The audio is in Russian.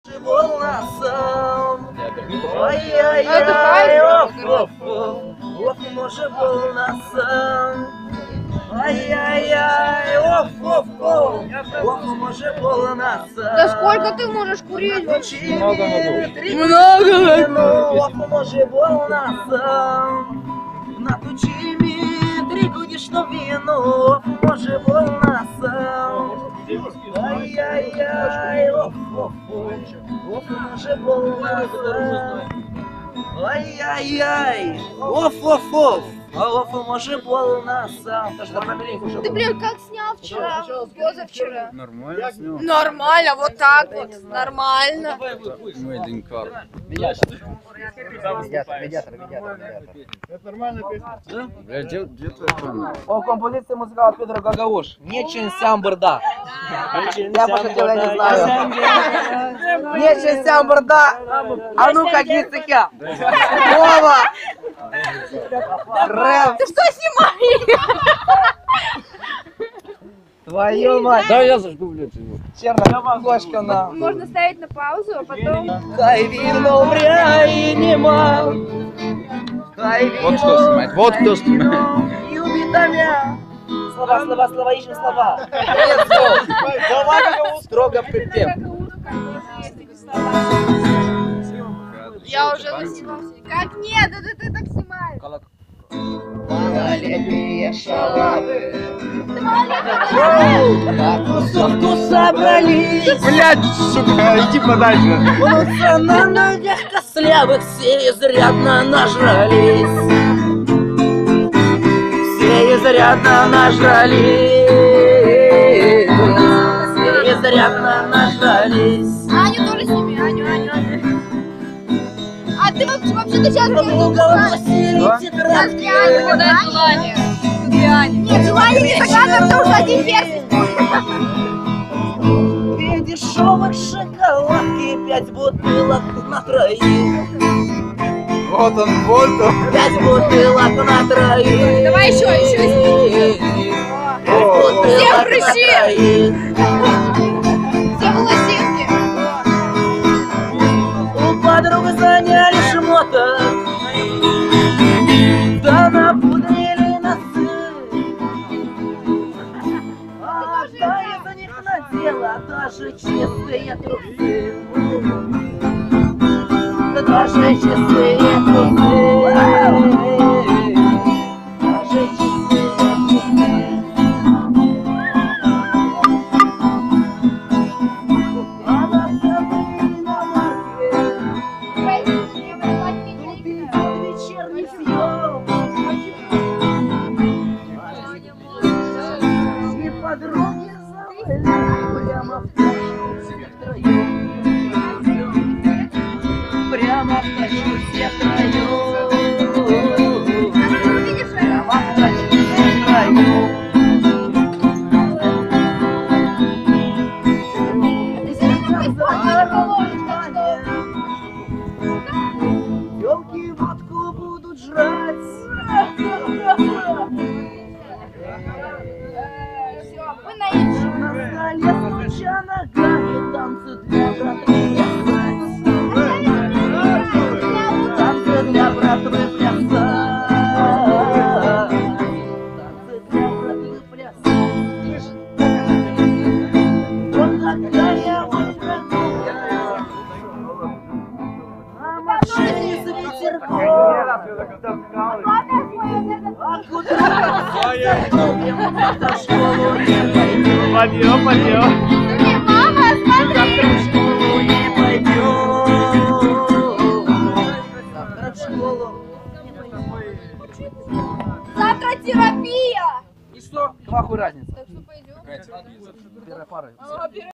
Был на сам, ай-яй-яй, оф, може был на сам, ай-яй-яй, оф, може был на сам. Да сколько ты можешь курить? Много. Оф, може был на сам, натучи ми 3 годишно вино, оф, може был на сам. Ай-яй-яй, оф, може был на сам. Ай-яй-яй, оф, може был на сам. Ты, блин, как снял вчера? Позавчера. Нормально снял. Нормально, вот так вот. Нормально. Made in car. Медиатор. Это нормальная песня? Да? Бля, где твоя камера? О композиции музыкала Петр Гагауш. Нечин сямбарда. Я пошутил, я не знаю. Нечин сямбарда. А ну-ка, гицыка. Вова. Рэп. Ты что снимаешь? Твою мать. Да, я зажгу, блядь, его. Черная кошка на. Можно ставить на паузу, а потом... Хай вино вряй нема. Хай Вот кто снимает, вот кто снимает. Юбитамя. Слова, ищем слова. Нет слов. Строго припев. Я уже заснимался. Как нет? Да ты так снимаешь. Малолетние шалавы на тусовку собрались. Блядь, сука, иди подальше. Мнутся на ногах костлявых, все изрядно нажрались. Все изрядно нажрались. Все изрядно нажрались. Аню тоже сними, Аню. А ты вообще-то сейчас Тетрадки. подай желание. Нет, желание не согласна, потому что один персик. 2 дешевых шоколадки, 5 бутылок на троих. Вот он, вот он. 5 бутылок на троих. Давай еще. 5 бутылок Все на прыщи. троих. Все волосинки. У подруг заняли шмоток, да напудрили носы. А да я за них надела даже чистые трусы. Даже чистые трусы. Даже чистые трусы. Она вся виновата. Вечерний съем. И подруги завалили прямо в тачку все втроем. Прямо в тачку все втроем. Прямо в тачку все втроем. Ёлки водку будут жрать. Все, мы наедем. На столе стуча ногами, танцы для братвы плясать. Танцы для братвы плясать. Танцы для братвы плясать. Вот такая вот прогулка. На машине с ветерком. А куда завтра в школу не пойдем. Подъем. Мама, смотри. Завтра в школу не пойдем. Завтра в школу не пойдем. Завтра терапия. И что? Нахуй разница. Так что пойдем. Первая пара.